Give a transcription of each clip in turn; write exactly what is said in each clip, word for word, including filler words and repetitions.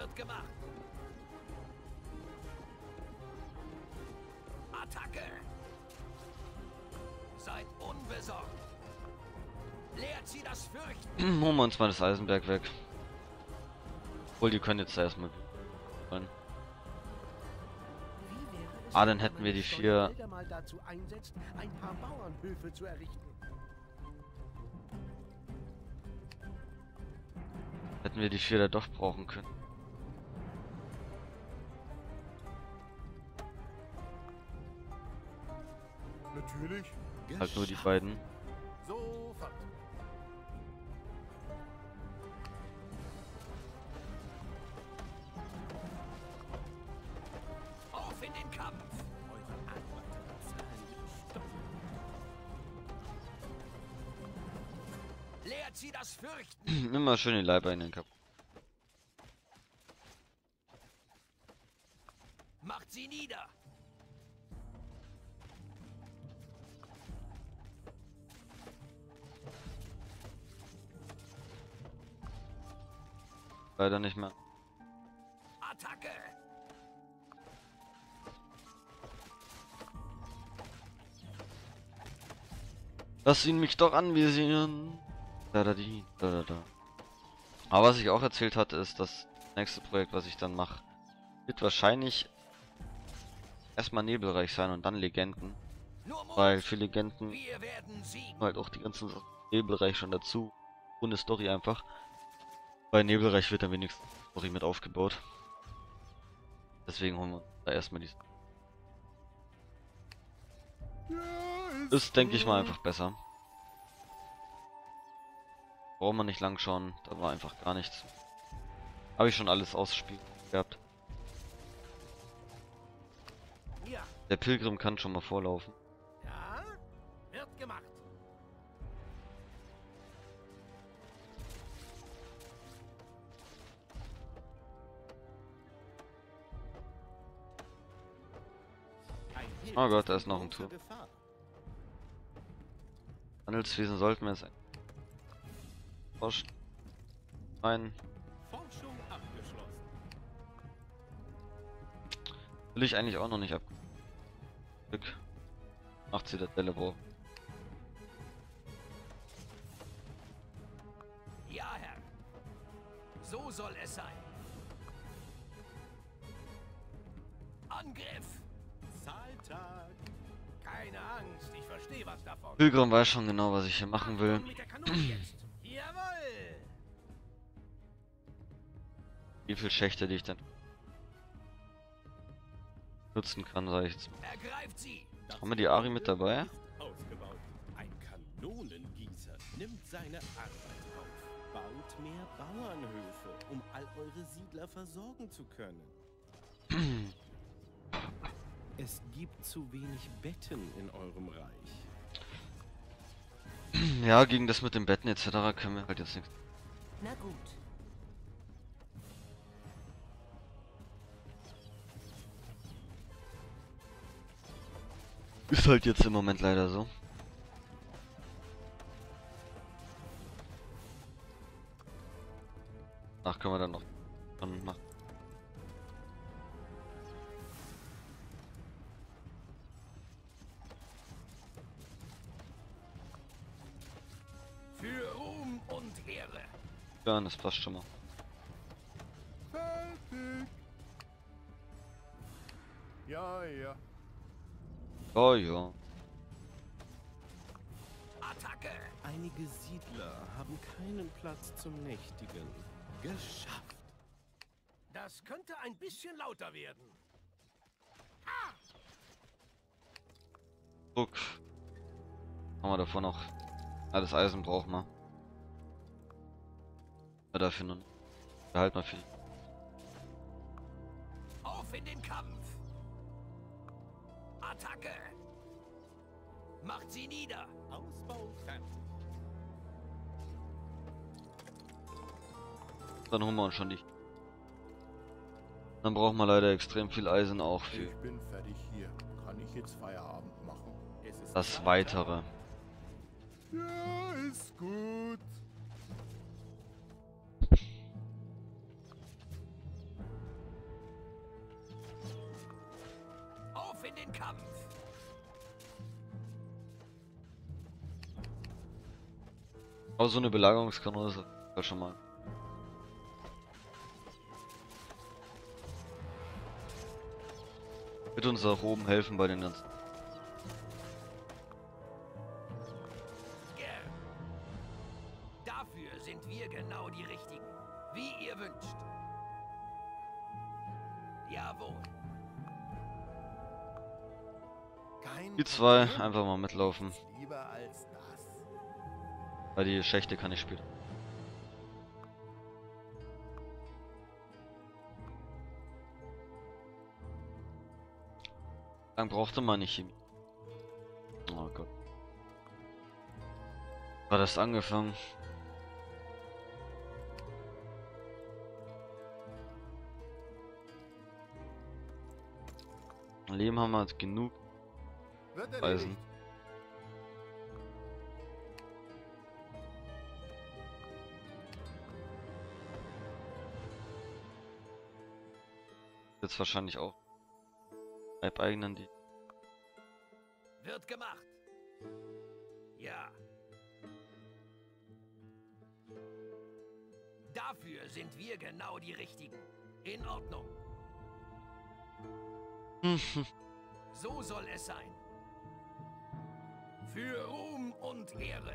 Wird gemacht. Attacke. Seid unbesorgt. Lehrt sie das Fürchten. Holen wir uns mal das Eisenberg weg. Obwohl, die können jetzt erstmal. Ah, dann hätten wir die vier. Mal dazu einsetzt, ein paar Bauernhöfe zu errichten. Hätten wir die vier da doch brauchen können. Natürlich. Halt nur die beiden. Sofort. Auf in den Kampf. Eure Arbeit Lehrt sie das Fürchten. Immer schön den Leiber in den Kopf. Macht sie nieder. Leider nicht mehr. Attacke. Lass ihn mich doch anvisieren. Da da die, da da da. Aber was ich auch erzählt hatte, ist, das nächste Projekt, was ich dann mache, wird wahrscheinlich erstmal Nebelreich sein und dann Legenden. Nur Mut. Weil für Legenden Wir werden siegen. halt auch die ganzen Sachen Nebelreich schon dazu. Ohne Story einfach. Bei Nebelreich wird dann wenigstens Story mit aufgebaut. Deswegen holen wir da erstmal die. Ist, denke ich mal, einfach besser. Braucht man nicht lang schauen, da war einfach gar nichts. Habe ich schon alles ausgespielt gehabt. Ja. Der Pilgrim kann schon mal vorlaufen. Ja. Wird gemacht. Oh Gott, da ist noch ein Tour. Handelswesen sollten wir es forschen. Nein. Forschung abgeschlossen. Will ich eigentlich auch noch nicht ab. Glück. Macht sie der Delebo. Ja, Herr. So soll es sein. Angriff. Zahltag. Keine Angst, ich verstehe was davon. Pilgrim weiß schon genau, was ich hier machen will. Mit der Kanone jetzt. Jawohl. Wie viel Schächte, die ich dann nutzen kann, sage ich jetzt. Ergreift sie. Haben wir die Ari mit dabei? Ausgebaut. Ein Kanonengießer nimmt seine Arbeit auf. Baut mehr Bauernhöfe, um all eure Siedler versorgen zu können. Es gibt zu wenig Betten in eurem Reich. Ja, gegen das mit den Betten et cetera können wir halt jetzt nichts. Na gut. Ist halt jetzt im Moment leider so. Ach, können wir dann noch dann machen. Für Ruhm und Ehre. Ja, das passt schon mal. Fertig. Ja, ja. Oh ja. Attacke. Einige Siedler haben keinen Platz zum Nächtigen. Geschafft. Das könnte ein bisschen lauter werden. Druck. Haben wir davor noch. Alles Eisen brauchen wir. Ja, dafür nun. Behalt mal viel. Auf in den Kampf. Attacke. Macht sie nieder. Ausbau fertig. Dann holen wir uns schon die. Dann brauchen wir leider extrem viel Eisen auch für Ich bin fertig hier. Kann ich jetzt Feierabend machen? Es ist das Weitere. Ja, ist gut. in den Kampf! Aber so eine Belagerungskanone ist ja schon mal. Wird uns auch oben helfen bei den ganzen. Gern. Dafür sind wir genau die Richtigen. Wie ihr wünscht. Jawohl. Kein Die zwei Problem. einfach mal mitlaufen. Lieber als das. Weil die Schächte kann ich später. Lang brauchte man nicht Chemie. Oh Gott. War das angefangen? Leben haben wir halt genug. Wird Eisen. erledigt. Jetzt wahrscheinlich auch. Leibeigenen, die. Wird gemacht. Ja. Dafür sind wir genau die Richtigen. In Ordnung. So soll es sein. Für Ruhm und Ehre.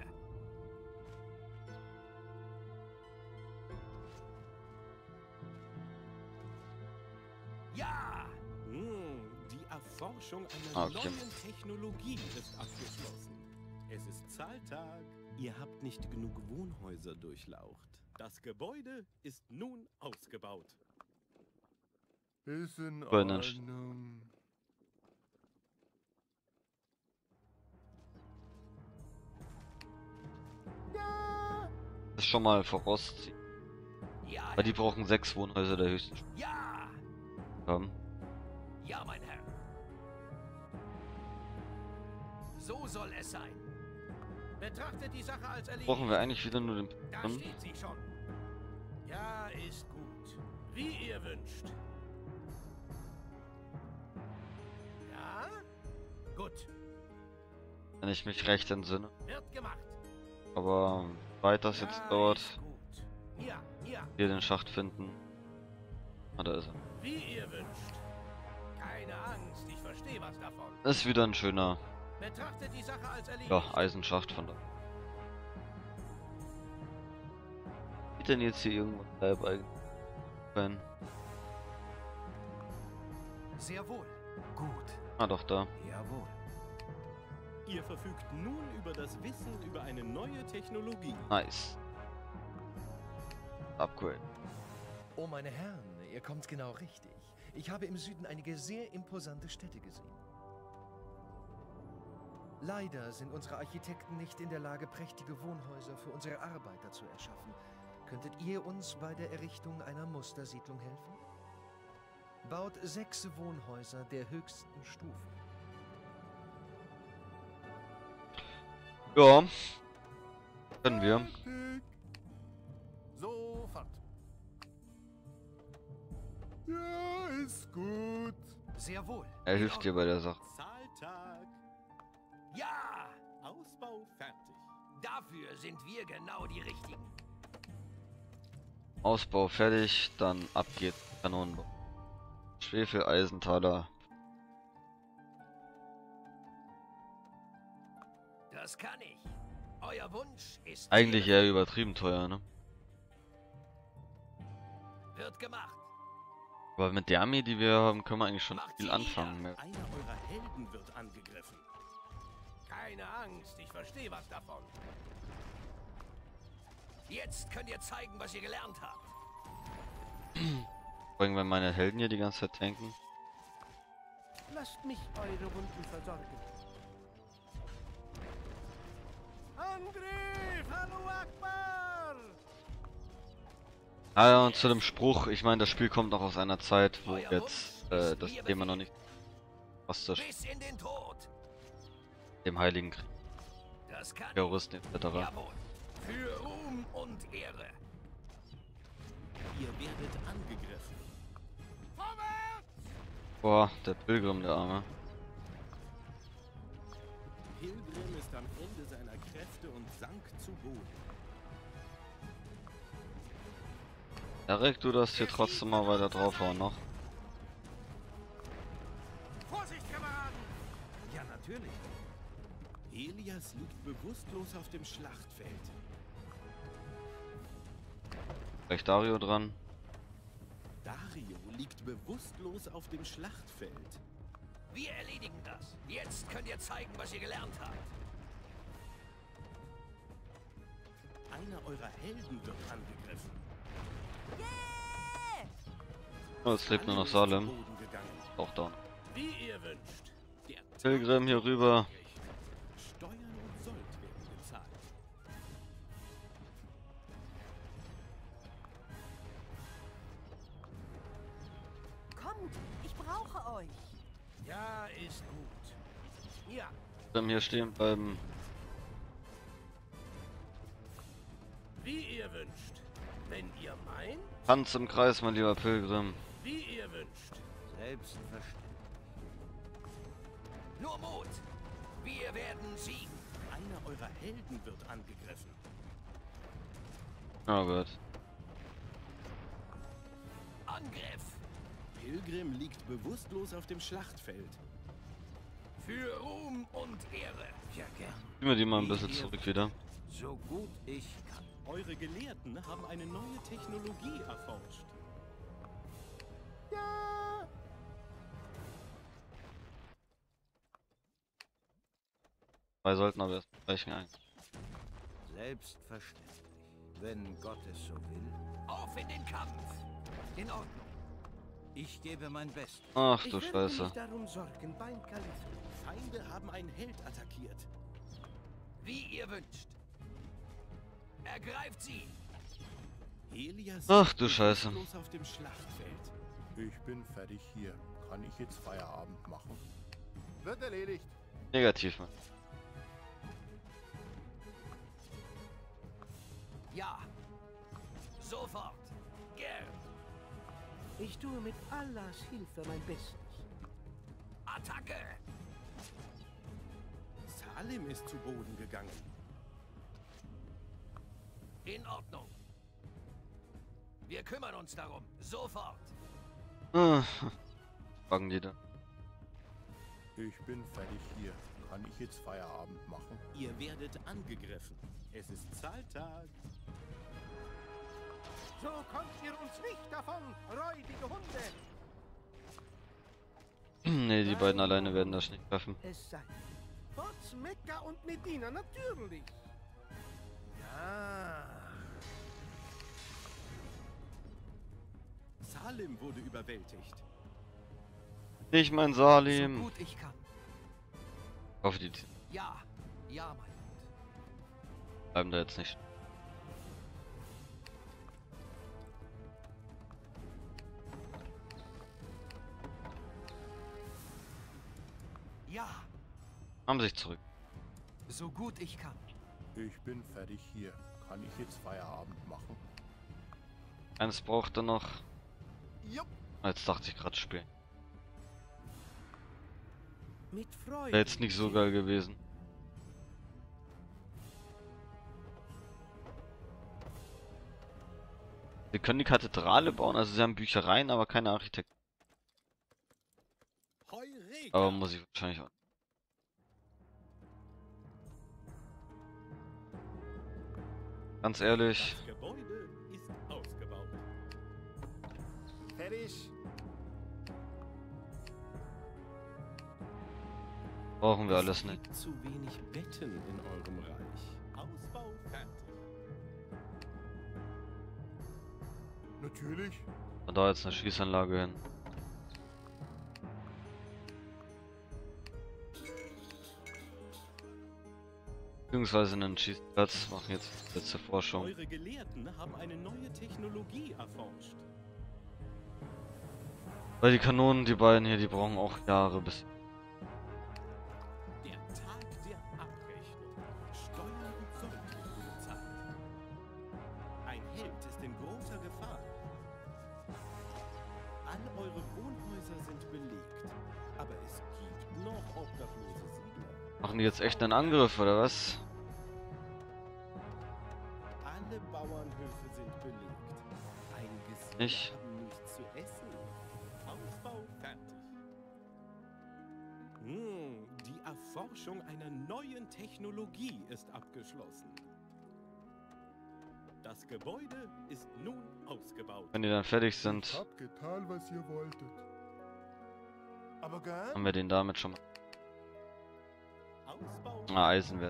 Ja! Hm, die Erforschung einer Ah, okay. neuen Technologie ist abgeschlossen. Es ist Zahltag. Ihr habt nicht genug Wohnhäuser durchlaucht. Das Gebäude ist nun ausgebaut. Ist in Voll nicht. Ordnung. Ja. Das schon mal vorausziehen. Ja, Weil die brauchen sechs Wohnhäuser der höchsten Stufe ja! haben. Ja, mein Herr. So soll es sein. Betrachtet die Sache als erledigt. Brauchen wir eigentlich wieder nur den. Da Hm? steht sie schon. Ja, ist gut. Wie ihr wünscht. Ja? Gut. Wenn ich mich recht entsinne. Wird gemacht. Aber weit das jetzt Ja, dauert, ist gut. Ja, ja. wir den Schacht finden. Ah, da ist er. Wie ihr wünscht. Keine Angst, ich verstehe was davon. Ist wieder ein schöner, Betrachtet die Sache als erledigt. ja, Eisenschacht von da. Sieht denn jetzt hier irgendwo Leibeigenen? Sehr wohl. Gut. Ah, doch, da. Jawohl. Ihr verfügt nun über das Wissen über eine neue Technologie. Nice. Upgrade. Oh, meine Herren, ihr kommt genau richtig. Ich habe im Süden einige sehr imposante Städte gesehen. Leider sind unsere Architekten nicht in der Lage, prächtige Wohnhäuser für unsere Arbeiter zu erschaffen. Könntet ihr uns bei der Errichtung einer Mustersiedlung helfen? Baut sechs Wohnhäuser der höchsten Stufe. Ja. Können wir. Fertig. Sofort. Ja, ist gut. Sehr wohl. Er In hilft dir bei der Sache. Zahltag. Ja! Ausbau fertig. Dafür sind wir genau die Richtigen. Ausbau fertig, dann ab geht's. Kanonenbau. Schwefel, Eisentaler. Das kann ich. Euer Wunsch ist... Eigentlich eher übertrieben teuer, ne? Wird gemacht. Aber mit der Armee, die wir haben, können wir eigentlich schon Macht viel sie anfangen. nieder. Einer eurer Helden wird angegriffen. Keine Angst, ich verstehe was davon. Jetzt könnt ihr zeigen, was ihr gelernt habt. Vor allem, wenn meine Helden hier die ganze Zeit tanken. Lasst mich eure Wunden versorgen. Angriff! Hallo Akbar! Ah ja, und zu dem Spruch, ich meine, das Spiel kommt noch aus einer Zeit, wo Euer jetzt Wunsch äh, ist das mir Thema noch Befehl. nicht was zu Bis in den Tod. dem Heiligen Krieg, Das kann ich. Terroristen et cetera. Jawohl. Für Ruhm und Ehre. Ihr werdet angegriffen. Vorwärts! Boah, der Pilgrim, der Arme. und sank zu Boden. Erik, du darfst hier trotzdem mal weiter draufhauen noch. Vorsicht, Kameraden! Ja, natürlich. Helias liegt bewusstlos auf dem Schlachtfeld. Gleich Dario dran. Dario liegt bewusstlos auf dem Schlachtfeld. Wir erledigen das. Jetzt könnt ihr zeigen, was ihr gelernt habt. Einer eurer Helden wird angegriffen. Oh, es lebt nur noch Salem Salem. ist zu Boden gegangen. Auch down. Wie ihr wünscht. Der Pilgrim hier rüber. Steuern und Sold werden gezahlt. Kommt, ich brauche euch. Ja, ist gut. Ja, Pilgrim hier stehen bleiben. wie ihr wünscht. Wenn ihr meint, Tanz im Kreis, mein lieber Pilgrim. wie ihr wünscht. Selbstverständlich. Nur Mut. Wir werden siegen. Einer eurer Helden wird angegriffen. Oh Gott. Angriff. Pilgrim liegt bewusstlos auf dem Schlachtfeld. Für Ruhm und Ehre. Ja, gern. Ziehen wir die mal ein bisschen zurück wieder. So gut ich kann. Eure Gelehrten haben eine neue Technologie erforscht. Ja. Zwei sollten aber erst reichen eigentlich. Selbstverständlich. Wenn Gott es so will. Auf in den Kampf. In Ordnung. Ich gebe mein Bestes. Ach Ich du werde Scheiße. mich darum sorgen, beim Kalifen. Feinde haben einen Held attackiert. Wie ihr wünscht. Ergreift sie. Helias Ach liegt du Scheiße. bewusstlos auf dem Schlachtfeld. Ich bin fertig hier. Kann ich jetzt Feierabend machen? Wird erledigt. Negativ, Mann. Ja. Sofort. Gern. Ich tue mit Allahs Hilfe mein Bestes. Attacke. Salem ist zu Boden gegangen. In Ordnung. Wir kümmern uns darum. Sofort. Ah, Fragen die da. Ich bin fertig hier. Kann ich jetzt Feierabend machen? Ihr werdet angegriffen. Es ist Zahltag. So kommt ihr uns nicht davon, räudige Hunde. Ne, die beiden alleine werden das nicht treffen. Es sei. Trotz Mekka und Medina natürlich. Ja. Salem wurde überwältigt. Ich mein So Salim. gut ich kann. Hoffe, die Ja. Ja, mein Gott. bleiben da jetzt nicht. Ja, Haben sich zurück. so gut ich kann. Ich bin fertig hier. Kann ich jetzt Feierabend machen? Eins brauchte noch. Jupp. Jetzt dachte ich gerade spielen. Mit Freude. Wäre jetzt nicht so geil gewesen. Sie können die Kathedrale bauen, also sie haben Büchereien, aber keine Architekten. Heureka! Aber muss ich wahrscheinlich auch. Ganz ehrlich, Das Gebäude ist ausgebaut. Fertig. brauchen wir Es alles nicht. gibt zu wenig Betten in eurem Reich. Ausbau fertig. Natürlich. Und da jetzt eine Schießanlage hin. Beziehungsweise einen Schießplatz, machen jetzt letzte Forschung. Eure Gelehrten haben eine neue Technologie erforscht. Weil die Kanonen, die beiden hier, die brauchen auch Jahre bis. Der Tag der Abrechnung. Steuern und Sold werden gezahlt. Ein Held ist in großer Gefahr. All eure Wohnhäuser sind belegt. Aber es gibt noch obdachlose Siedler. Machen die jetzt echt einen Angriff, oder was? Alle Bauernhöfe sind belegt. Eingezogen Ich. haben nichts zu essen. Ausbau fertig. Hm, die Erforschung einer neuen Technologie ist abgeschlossen. Das Gebäude ist nun ausgebaut. Wenn die dann fertig Ich sind, hab getan, was ihr wolltet. Aber gern? haben wir den damit schon mal. Ausbau. Ah, Eisenwert.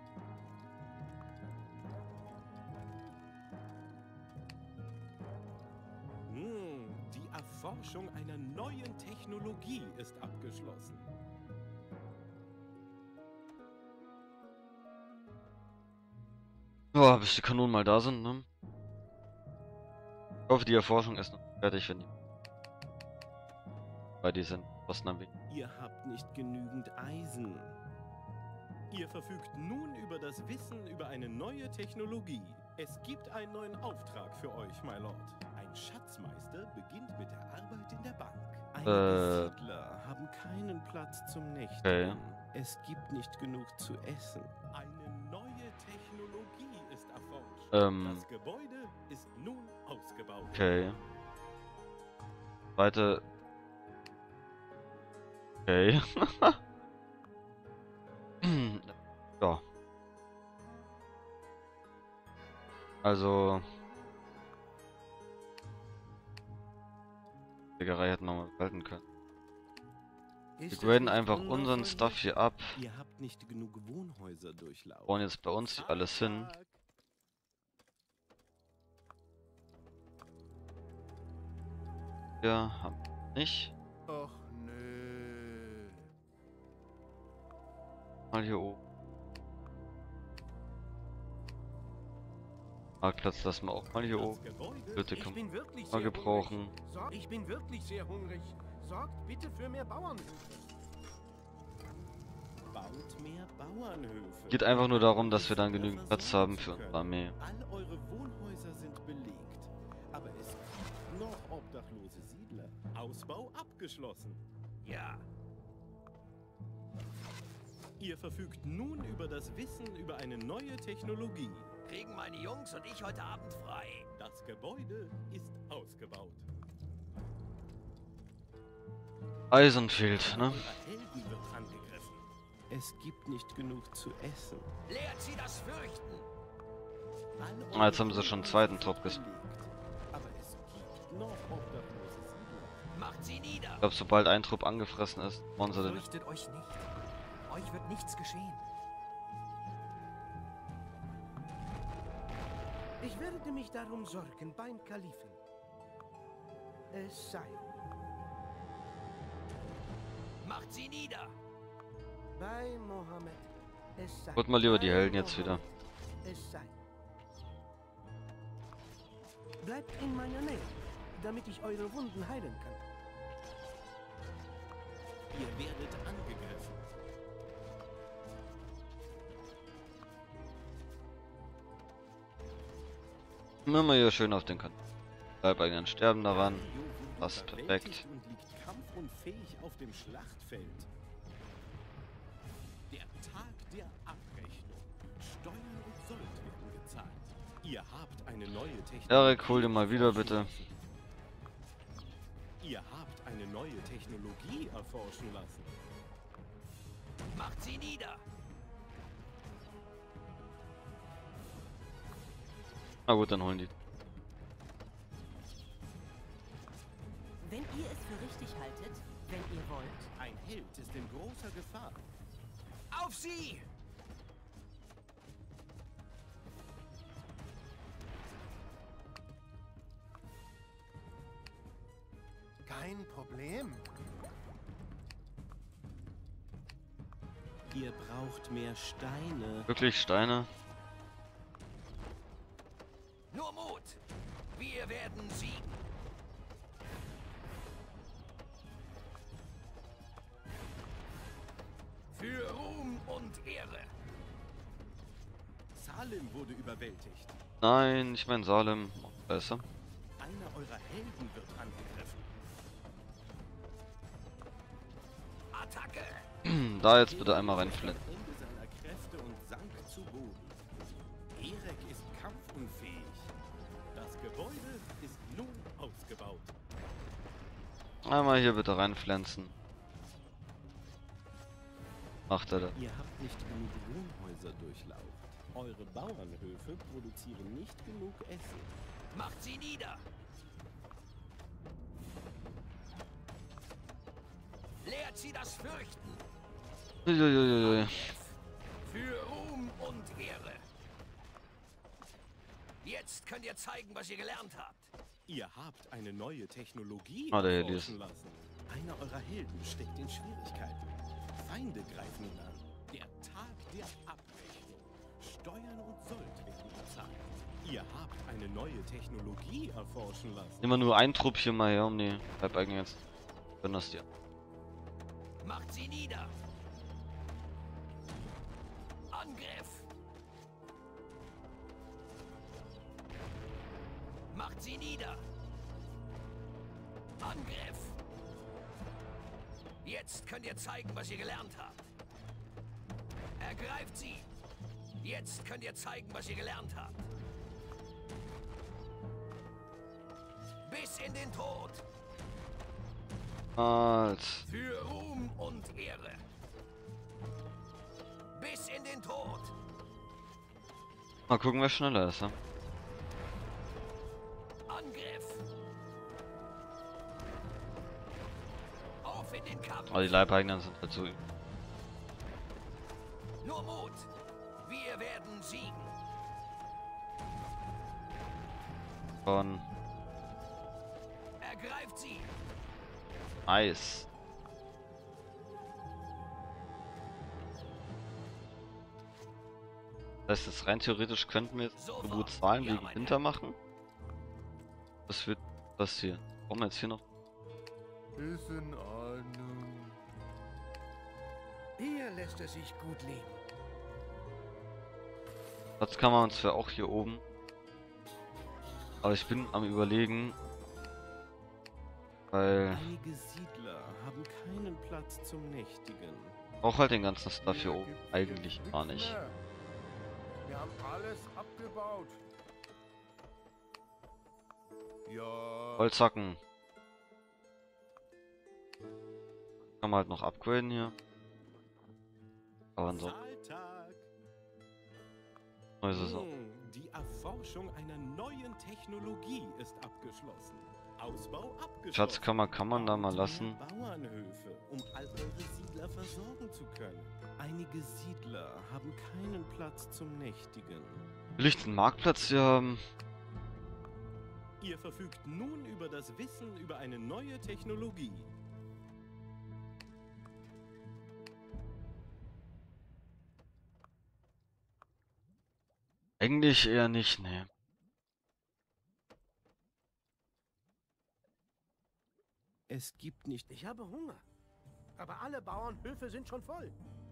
Hm, die Erforschung einer neuen Technologie ist abgeschlossen. Ja, bis die Kanonen mal da sind, ne? Ich hoffe, die Erforschung ist noch fertig, wenn die. Weil die sind Kosten am Weg. Ihr habt nicht genügend Eisen. Ihr verfügt nun über das Wissen über eine neue Technologie. Es gibt einen neuen Auftrag für euch, my Lord. Ein Schatzmeister beginnt mit der Arbeit in der Bank. Einige Äh. Siedler haben keinen Platz zum Nächtigen. Okay. Es gibt nicht genug zu essen. Eine neue Technologie ist erforscht. Ähm. Das Gebäude ist nun ausgebaut. Okay. Zweite. Okay. Ja. Also. Bäckerei hätten wir mal behalten können. Wir Ist es graden nicht einfach unseren wundervoll Stuff hier ab. Ihr habt nicht genug Wohnhäuser durchlaufen. Bauen jetzt bei uns hier alles hin. Ja, haben wir nicht. Ach nö. Mal hier oben. Marktplatz lassen wir auch mal hier oben. Bitte Ich komm. bin wirklich mal sehr gebrauchen. hungrig. Sorg, ich bin wirklich sehr hungrig. Sorgt bitte für mehr Bauernhöfe. Baut mehr Bauernhöfe. Geht einfach nur darum, dass wir dann Siedler genügend Platz versorgen haben zu für unsere können. Armee. All eure Wohnhäuser sind belegt. Aber es gibt noch obdachlose Siedler. Ausbau abgeschlossen. Ja, Ihr verfügt nun über das Wissen über eine neue Technologie. kriegen meine Jungs und ich heute Abend frei. Das Gebäude ist ausgebaut. Eisen fehlt, ne? Euer Helden wird angegriffen. Es gibt nicht genug zu essen. Lehrt sie das Fürchten. All Ah, jetzt eure haben sie schon einen Wohnhäuser zweiten sind Trupp ges- belegt. Aber es gibt noch obdachlose Siedler. Macht sie nieder. Ich glaube, sobald ein Trupp angefressen ist, bauen sie den. Fürchtet euch nicht. Euch wird nichts geschehen. Ich werde mich darum sorgen beim Kalifen. Es sei. Macht sie nieder. Bei Mohammed. Es sei. Holt mal lieber die Bei Helden jetzt wieder. Mohammed. Es sei. Bleibt in meiner Nähe, damit ich eure Wunden heilen kann. Ihr werdet angegriffen. Immer hier schön auf den Kanten. Leibeigenen sterben daran. Jo wurde Passt überwältigt perfekt. Und liegt kampfunfähig auf dem Schlachtfeld. Der Tag der Abrechnung. Steuern und Sold werden gezahlt. Ihr habt eine neue Technologie. Erik, hol dir mal wieder, bitte. erforschen lassen. Ihr habt eine neue Technologie erforschen lassen. Macht sie nieder. Na gut, dann holen die. Wenn ihr es für richtig haltet, wenn ihr wollt, Ein Held ist in großer Gefahr. Auf sie! Kein Problem. Ihr braucht mehr Steine. Wirklich Steine? Nur Mut. Wir werden siegen. Für Ruhm und Ehre. Salim wurde überwältigt. Nein, ich mein Salem. Besser. Einer eurer Helden wird angegriffen. Attacke. Da jetzt bitte einmal reinflitzen. Am Ende seiner Kräfte und sank zu Boden. Erek ist kampfunfähig. Einmal hier bitte reinpflanzen. Macht er das? Ihr habt nicht genug Wohnhäuser durchlaucht. Eure Bauernhöfe produzieren nicht genug Essen. Macht sie nieder! Lehrt sie das Fürchten! Uiuiuiui. Für Ruhm und Ehre! Jetzt könnt ihr zeigen, was ihr gelernt habt. Ihr habt eine neue Technologie Ah, der hier erforschen lassen. Einer eurer Helden steckt in Schwierigkeiten. Feinde greifen ihn an. Der Tag der Abrechnung. Steuern und Sold werden bezahlt. Ihr habt eine neue Technologie erforschen lassen. Immer nur ein Truppchen mal her um die Halbeigen jetzt. Wenn das dir. Macht sie nieder! Angriff! Macht sie nieder! Angriff! Jetzt könnt ihr zeigen, was ihr gelernt habt. Ergreift sie! Jetzt könnt ihr zeigen, was ihr gelernt habt. Bis in den Tod! Als. Für Ruhm und Ehre! Bis in den Tod! Mal gucken, wer schneller ist, ja? Angriff! Auf in den Kampf! Aber die Leibeigenen sind halt so. Nur Mut! Wir werden siegen! Von Ergreift sie! Eis. Das heißt, jetzt rein theoretisch könnten wir jetzt Geburtszahlen Ja, wegen mein Winter machen. Was wird das hier? Brauchen wir jetzt hier noch? Ist in Ordnung. Hier lässt es sich gut leben. Platz kann man zwar auch hier oben. Aber ich bin am Überlegen. Weil. Einige Siedler haben keinen Platz zum Nächtigen. Ich brauche halt den ganzen Stuff hier oben. gibt's Eigentlich jetzt gar nix nicht. mehr. Wir haben alles abgebaut. Ja. Holzhacken. Kann man halt noch upgraden hier. Aber ansonsten. Zahltag. Neue Saison. Hm, die Erforschung einer neuen Technologie ist abgeschlossen. Ausbau abgeschlossen. Schatzkammer kann man da mal Baut lassen. mehr Bauernhöfe, um all eure Siedler versorgen zu können. Einige Siedler haben keinen Platz zum Nächtigen. Will ich den Marktplatz hier haben? Ihr verfügt nun über das Wissen über eine neue Technologie. Eigentlich eher nicht, ne. Es gibt nicht... Ich habe Hunger. Aber alle Bauernhöfe sind schon voll.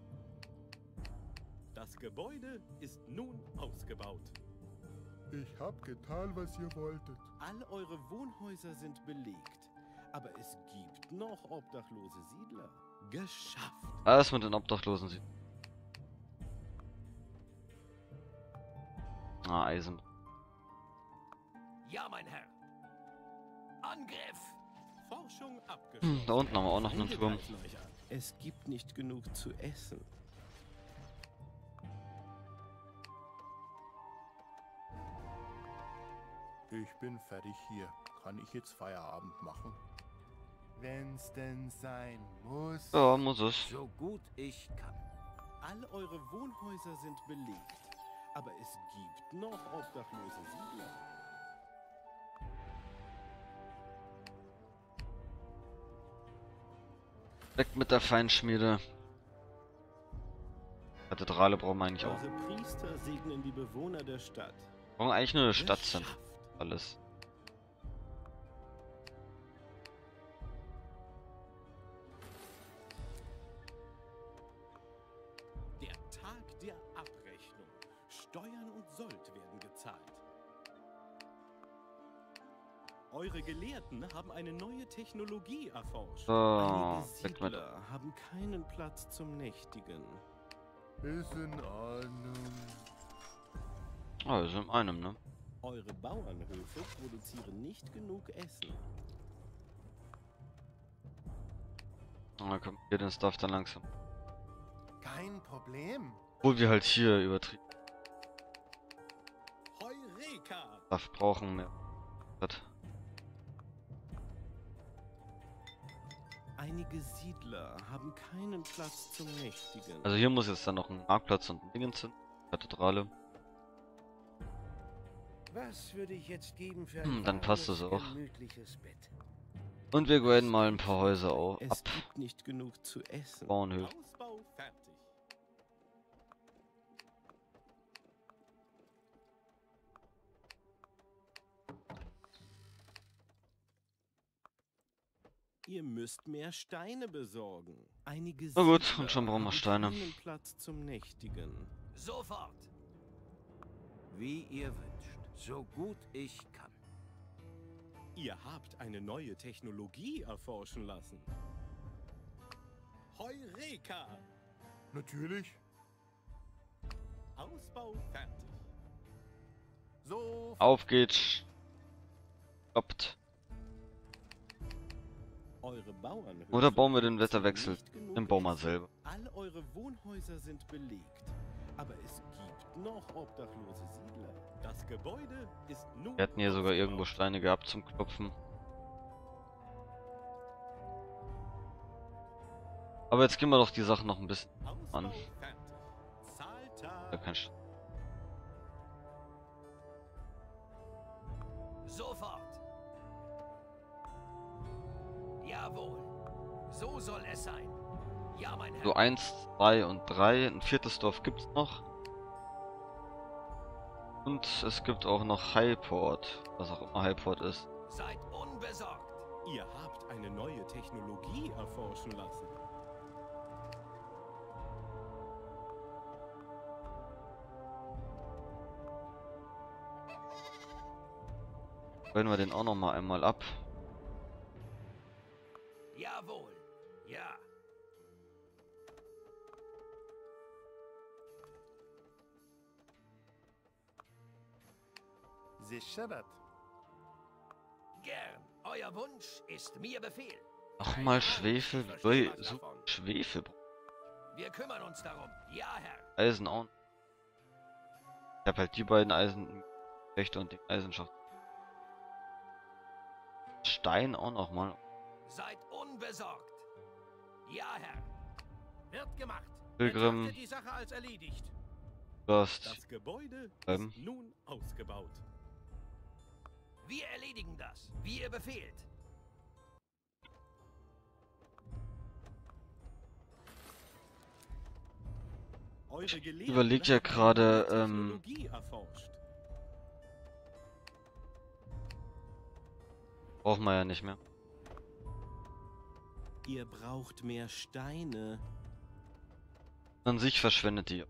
Das Gebäude ist nun ausgebaut. Ich hab getan, was ihr wolltet. All eure Wohnhäuser sind belegt. Aber es gibt noch obdachlose Siedler. Geschafft. Alles mit den Obdachlosen sieht. Ah, Eisen. Ja, mein Herr! Angriff! Forschung abgeschlossen. Hm, da unten haben wir auch noch einen Feinde Turm. greifen euch an. Es gibt nicht genug zu essen. Ich bin fertig hier. Kann ich jetzt Feierabend machen? Wenn's denn sein muss. Ja, muss es. So gut ich kann. All eure Wohnhäuser sind belegt. Aber es gibt noch obdachlose Siedler. Weg mit der Feinschmiede. Kathedrale brauchen wir eigentlich auch. Eure Priester segnen die Bewohner der Stadt. Wir brauchen eigentlich nur eine Stadt sind. Geschafft. Alles. Der Tag der Abrechnung. Steuern und Sold werden gezahlt. Eure Gelehrten haben eine neue Technologie erforscht. So, Einige weg mit. Siedler haben keinen Platz zum Nächtigen. Ist in Ordnung. Ah, wir sind in einem, ne? Eure Bauernhöfe produzieren nicht genug Essen. dann kommt hier den Stuff dann langsam. Kein Problem. Obwohl wir halt hier übertrieben Heureka! Stuff brauchen mehr. Hat. Einige Siedler haben keinen Platz zum Nächtigen. Also hier muss jetzt dann noch ein Marktplatz und ein Dingens hin. Kathedrale. Was würde ich jetzt geben für ein Hm, dann passt warmes, es auch. gemütliches Bett? Und wir graden mal ein paar Häuser au- Es ab. gibt nicht genug zu essen. Bauernhöfe. Ausbau fertig. Ihr müsst mehr Steine besorgen. Einige Na gut, Siedler und schon brauchen wir haben Steine. keinen Platz zum Nächtigen. Sofort. Wie ihr wünscht, so gut ich kann. Ihr habt eine neue Technologie erforschen lassen. Heureka! Natürlich. Ausbau fertig. So. Auf geht's. Stoppt. Eure Bauernhöfe Oder bauen wir den sind Wetterwechsel? nicht genug Den bauen wir Essen. selber. All eure Wohnhäuser sind belegt. Aber es gibt noch obdachlose Siedler. Das Gebäude ist nun Wir hatten hier sogar irgendwo ausgebaut. Steine gehabt zum Klopfen. Aber jetzt gehen wir doch die Sachen noch ein bisschen Ausbau an. fertig. Zahltag. Da kann ich. Sofort. Jawohl. So soll es sein. Ja, mein Herr. So eins, zwei und drei. Ein viertes Dorf gibt's noch. Und es gibt auch noch Highport. Was auch immer Highport ist. Seid unbesorgt. Ihr habt eine neue Technologie erforschen lassen. Werden wir den auch noch mal einmal ab. Jawohl. Ja. Sicher das. Gern. Euer Wunsch ist mir Befehl. Noch Keine mal Angst, Schwefel. ich verstehe Ui, was so davon. Schwefel. Wir kümmern uns darum. Ja, Herr. Eisen auch. Ich habe halt die beiden Eisen Rechte und den Eisenschacht. Stein auch noch mal. Seid unbesorgt. Ja, Herr. Wird gemacht. Pilgrim. Betrachtet die Sache als erledigt. Durst. Das Gebäude Ähm. ist nun ausgebaut. Wir erledigen das, wie ihr befehlt. Eure Gelehrten überleg ja haben eine gerade, neue ähm, Technologie erforscht. Brauchen wir ja nicht mehr. Ihr braucht mehr Steine. An sich verschwendet die.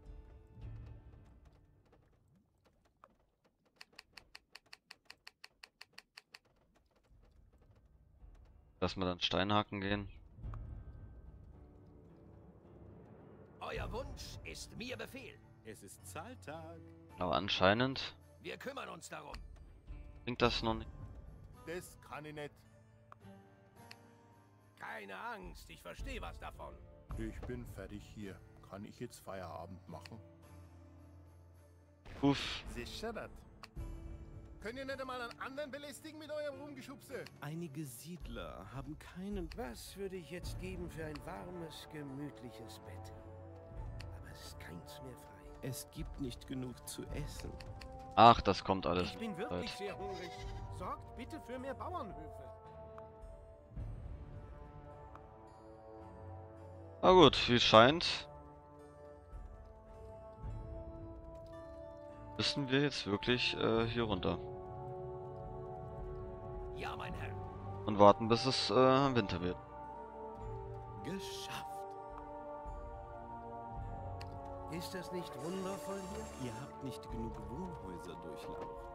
Lass mal dann Steinhaken gehen. Euer Wunsch ist mir Befehl. Es ist Zahltag. Aber anscheinend Wir kümmern uns darum. bringt das noch nicht. Das kann ich nicht. Keine Angst, ich verstehe was davon. Ich bin fertig hier. Kann ich jetzt Feierabend machen? Uff. Sicher das. Könnt ihr nicht einmal einen anderen belästigen mit eurem Rumgeschubse? Einige Siedler haben keinen... Was würde ich jetzt geben für ein warmes, gemütliches Bett? Aber es ist keins mehr frei. Es gibt nicht genug zu essen. Ach, das kommt alles. Ich bin mit wirklich Zeit. sehr hungrig. Sorgt bitte für mehr Bauernhöfe. Na gut, wie es scheint, müssen wir jetzt wirklich äh, hier runter Ja, mein Herr. und warten, bis es äh, Winter wird. Geschafft. Ist das nicht wundervoll hier? Ihr habt nicht genug Wohnhäuser durchlaucht.